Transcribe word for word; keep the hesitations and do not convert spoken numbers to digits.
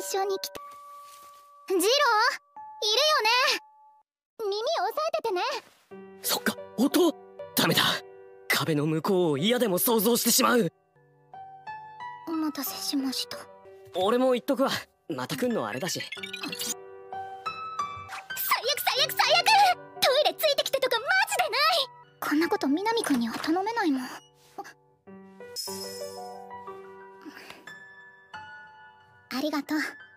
緒に来た。ジローいるよね。耳を押さえててね。 そっか、音ダメだ。壁の向こうを嫌でも想像してしまう。 お待たせしました。 俺も言っとくわ。また来んのあれだし。 最悪最悪最悪。トイレついてきてとかマジでない。こんなこと南くんには頼めないもん。ありがとう。